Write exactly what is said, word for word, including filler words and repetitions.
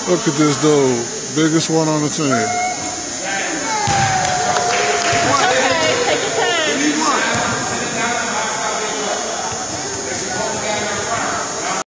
Look at this dude, biggest one on the team.